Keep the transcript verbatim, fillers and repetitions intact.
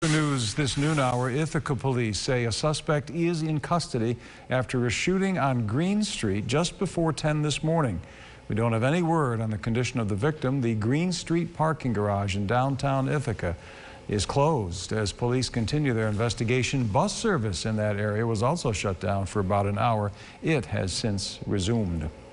Other news this noon hour, Ithaca police say a suspect is in custody after a shooting on Green Street just before ten this morning. We don't have any word on the condition of the victim. The Green Street parking garage in downtown Ithaca is closed as police continue their investigation. Bus service in that area was also shut down for about an hour. It has since resumed.